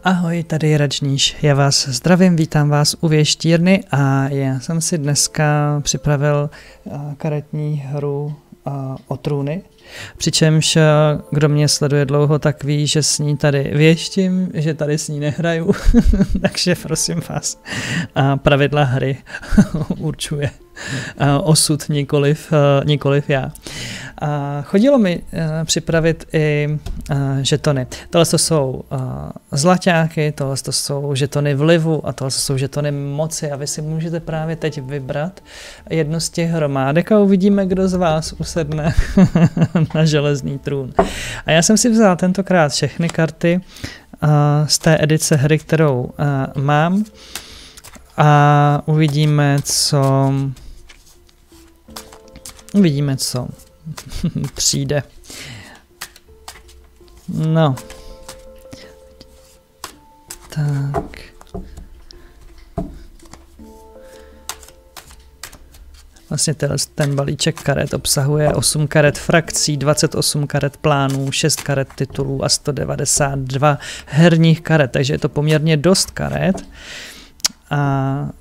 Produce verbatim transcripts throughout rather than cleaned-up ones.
Ahoj, tady je Radžníš. Já vás zdravím, vítám vás u Věštírny a já jsem si dneska připravil karetní hru o trůny. Přičemž kdo mě sleduje dlouho, tak ví, že s ní tady věštím, že tady s ní nehraju. Takže prosím vás, pravidla hry určuje osud, nikoliv, nikoliv já. Chodilo mi připravit i žetony. Tohle to jsou zlaťáky, tohle to jsou žetony vlivu a tohle to jsou žetony moci a vy si můžete právě teď vybrat jednu z těch hromádek a uvidíme, kdo z vás usedne na železný trůn. A já jsem si vzal tentokrát všechny karty z té edice hry, kterou mám a uvidíme, co uvidíme, co přijde. No. Tak. Vlastně ten, ten balíček karet obsahuje osm karet frakcí, dvacet osm karet plánů, šest karet titulů a sto devadesát dva herních karet, takže je to poměrně dost karet. A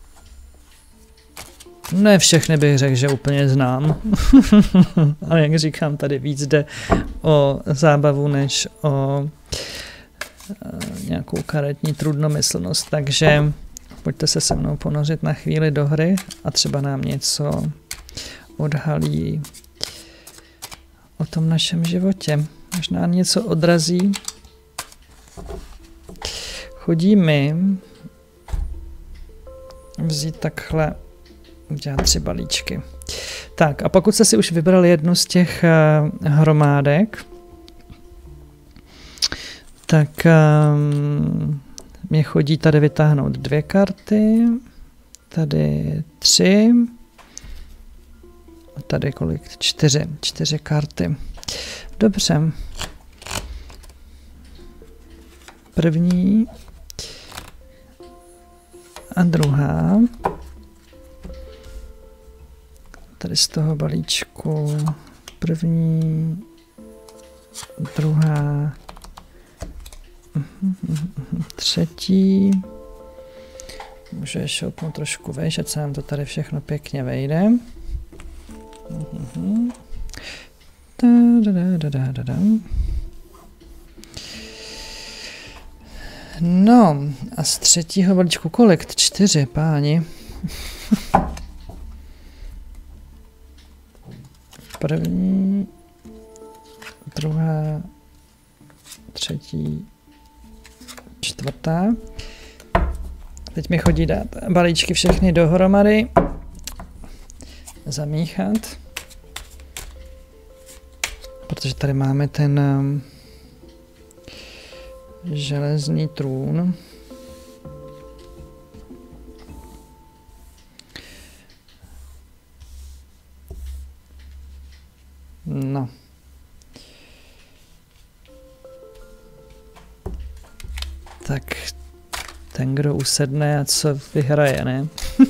ne všechny bych řekl, že úplně znám, ale jak říkám, tady víc jde o zábavu, než o nějakou karetní trudnomyslnost, takže pojďte se se mnou ponořit na chvíli do hry a třeba nám něco odhalí o tom našem životě. Možná něco odrazí. Chodí mi vzít takhle, udělat tři balíčky. Tak a pokud jste si už vybral jednu z těch uh, hromádek, tak um, mě chodí tady vytáhnout dvě karty, tady tři, a tady kolik? Čtyři, čtyři karty. Dobře. První a druhá. Tady z toho balíčku první, druhá, třetí. Můžu je šoupnout trošku vejš, ať se nám to tady všechno pěkně vejde. No a z třetího balíčku kolik? Čtyři, páni. První, druhá, třetí, čtvrtá. Teď mi chodí dát balíčky všechny dohromady, zamíchat, protože tady máme ten um, železný trůn. No. Tak ten, kdo usedne a co vyhraje, ne?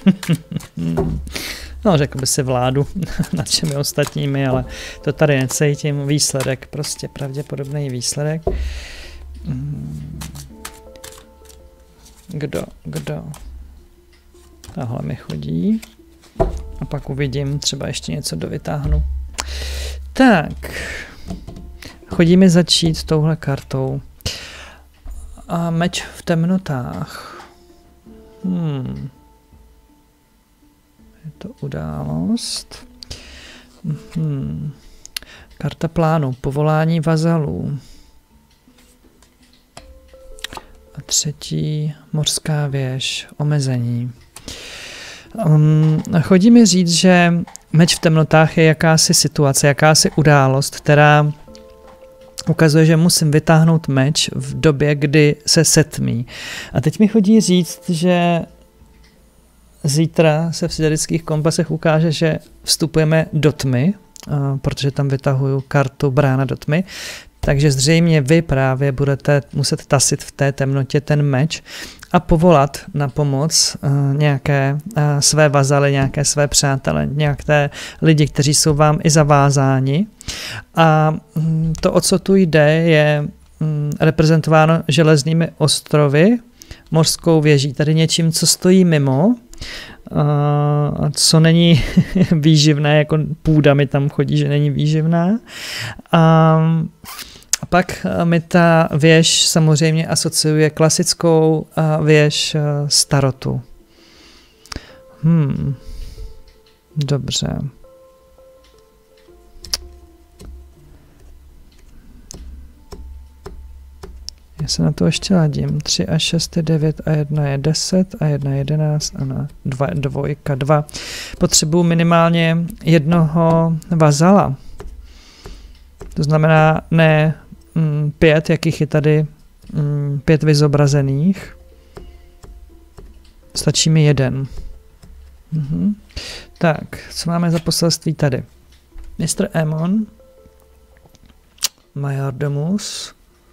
No, řekl by si vládu nad všemi ostatními, ale to tady necítím. Výsledek, prostě pravděpodobný výsledek. Kdo, kdo? Tahle mi chodí. A pak uvidím, třeba ještě něco dovytáhnu. Tak, chodí mi začít touhle kartou. A meč v temnotách. Hmm. Je to událost. Hmm. Karta plánu, povolání vazalů. A třetí, mořská věž, omezení. Um, chodí mi říct, že meč v temnotách je jakási situace, jakási událost, která ukazuje, že musím vytáhnout meč v době, kdy se setmí. A teď mi chodí říct, že zítra se v sidereckých kompasech ukáže, že vstupujeme do tmy, protože tam vytahuju kartu brána do tmy, takže zřejmě vy právě budete muset tasit v té temnotě ten meč a povolat na pomoc uh, nějaké uh, své vazaly, nějaké své přátele, nějaké lidi, kteří jsou vám i zavázáni. A um, to, o co tu jde, je mm, reprezentováno železnými ostrovy, mořskou věží, tady něčím, co stojí mimo, a co není výživné, jako půda mi tam chodí, že není výživná. A pak mi ta věž samozřejmě asociuje klasickou věž starotu. Hmm. Dobře. Já se na to ještě ladím. tři a šest je devět a jedna je deset a jedna je jedenáct a na dva, dvojka dva. Potřebuji minimálně jednoho vazala. To znamená ne mm, pět, jakých je tady mm, pět vyzobrazených. Stačí mi jeden. Mhm. Tak, co máme za poselství tady? mistr Aemon, Majordomus.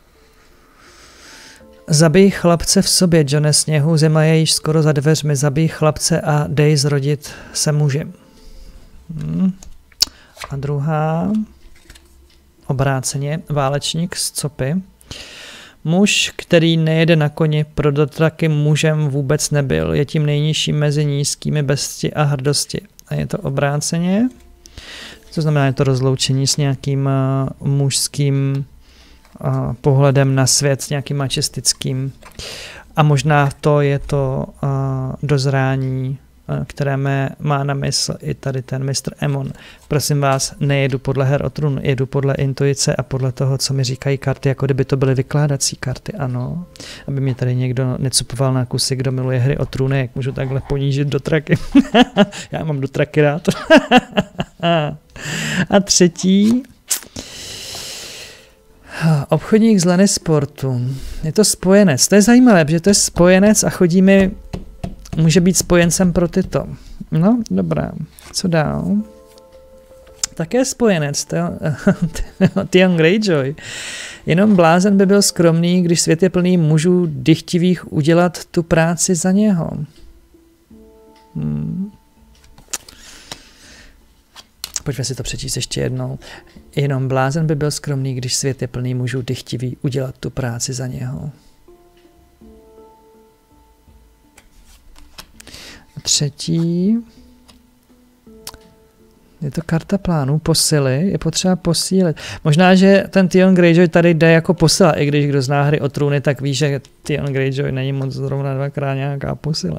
Zabij chlapce v sobě, Johne Sněhu, zima je již skoro za dveřmi, zabij chlapce a dej zrodit se muži. Hmm. A druhá, obráceně, válečník z Copy. Muž, který nejede na koni, pro dotraky mužem vůbec nebyl, je tím nejnižším mezi nízkými bezcti a hrdosti. A je to obráceně, to znamená, je to rozloučení s nějakým uh, mužským uh, pohledem na svět, s nějakým mačistickým. A možná to je to uh, dozrání, uh, které mé, má na mysl i tady ten mistr Aemon. Prosím vás, nejedu podle Her o trůn, jedu podle intuice a podle toho, co mi říkají karty, jako kdyby to byly vykládací karty, ano. Aby mě tady někdo necupoval na kusy, kdo miluje Hry o trůny, jak můžu takhle ponížit dotraky. Já mám dotraky rád. A třetí, obchodník z Lannisportu. Je to spojenec. To je zajímavé, protože to je spojenec a chodí mi, může být spojencem pro tyto. No, dobrá. Co dál? Také spojenec. Theon Greyjoy. Jenom blázen by byl skromný, když svět je plný mužů dychtivých udělat tu práci za něho. Hmm. Pojďme si to přečíst ještě jednou. Jenom blázen by byl skromný, když svět je plný mužů dychtivý udělat tu práci za něho. Třetí. Je to karta plánů, posily, je potřeba posílit. Možná, že ten Theon Greyjoy tady jde jako posila, i když kdo zná Hry o trůny, tak ví, že Theon Greyjoy není moc zrovna dvakrát nějaká posila.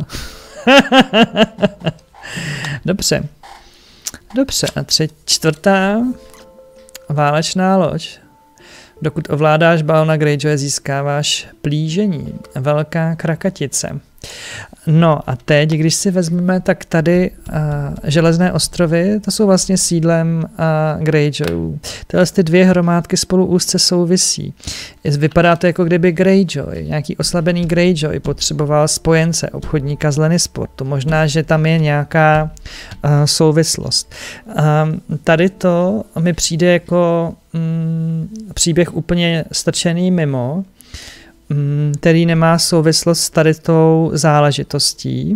Dobře. Dobře, a třetí, čtvrtá válečná loď. Dokud ovládáš Balona Greyjoye, získáváš plížení. Velká krakatice. No a teď, když si vezmeme, tak tady uh, Železné ostrovy, to jsou vlastně sídlem uh, Greyjoyů. Tyhle ty dvě hromádky spolu úzce souvisí. Vypadá to, jako kdyby Greyjoy, nějaký oslabený Greyjoy potřeboval spojence, obchodníka z Lannisportu. Možná, že tam je nějaká uh, souvislost. Um, tady to mi přijde jako um, příběh úplně strčený mimo, který nemá souvislost s tady tou záležitostí.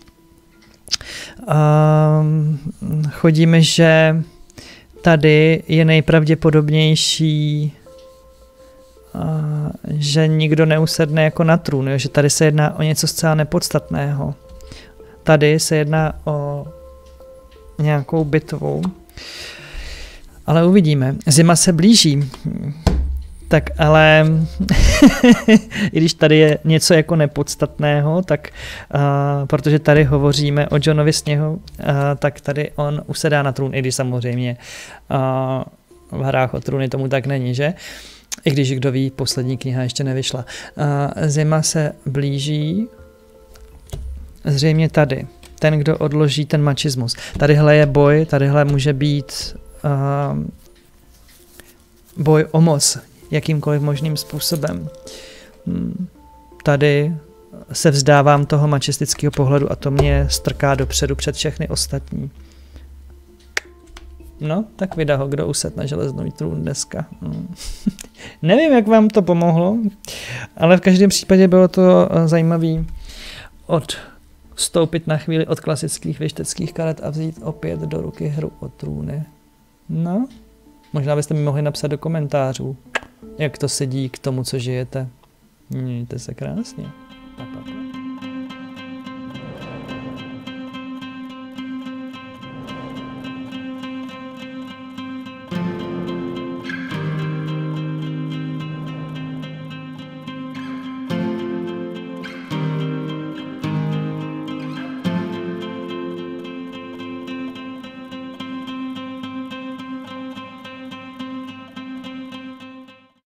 Um, chodíme, že tady je nejpravděpodobnější, uh, že nikdo neusedne jako na trůn, jo? Že tady se jedná o něco zcela nepodstatného. Tady se jedná o nějakou bitvu. Ale uvidíme. Zima se blíží. Tak ale i když tady je něco jako nepodstatného, tak uh, protože tady hovoříme o Johnovi Sněhu, uh, tak tady on usedá na trůn, i když samozřejmě uh, v Hrách o trůny tomu tak není, že? I když, kdo ví, poslední kniha ještě nevyšla. Uh, zima se blíží, zřejmě tady. Ten, kdo odloží ten mačismus. Tadyhle je boj, tadyhle může být uh, boj o moc, jakýmkoliv možným způsobem. Tady se vzdávám toho mačistického pohledu a to mě strká dopředu před všechny ostatní. No, tak vydá ho, kdo used na železný trůn dneska. Hmm. Nevím, jak vám to pomohlo, ale v každém případě bylo to zajímavé odstoupit na chvíli od klasických věšteckých karet a vzít opět do ruky Hru o trůny. No, možná byste mi mohli napsat do komentářů, jak to sedí k tomu, co žijete. Mějte se krásně. Pa, pa, pa.